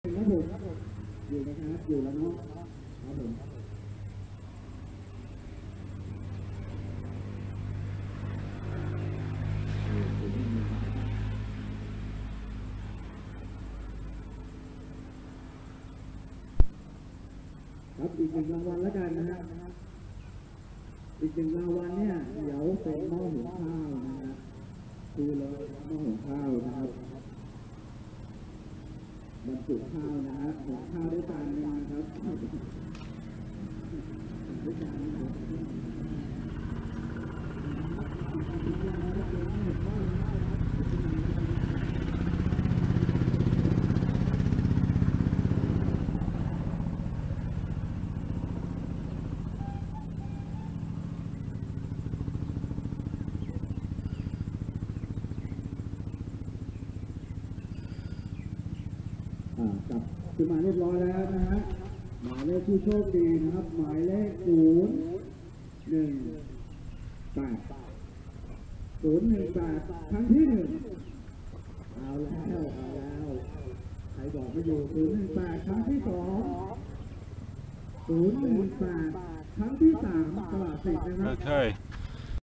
ครับผมอยู่นะครับอยู่แล้วเนาะครับผมครับอีก1 รางวัลแล้วกันนะฮะอีก1 รางวัลเนี่ยเดี๋ยวเป็นหม้อหุงข้าวนะฮะคือเลยหม้อหุงข้าวนะครับบรรจุข้าวนะฮะหุงข้าวด้วยจานนะครับด้วยจานนะครับจับขึ้นมาเรียบร้อยแล้วนะฮะหมายเลขผู้โชคดีนะครับหมายเลข018ครั้งที่1เอาแล้วใครบอกไม่อยู่018ครั้งที่2 018ครั้งที่3ตลาด10นะครับ